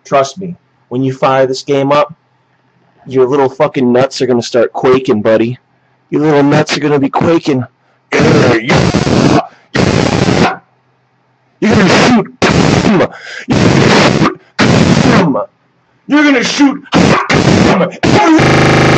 Trust me, when you fire this game up, your little fucking nuts are gonna start quaking, buddy. Your little nuts are gonna be quaking. You're gonna shoot. You're gonna shoot.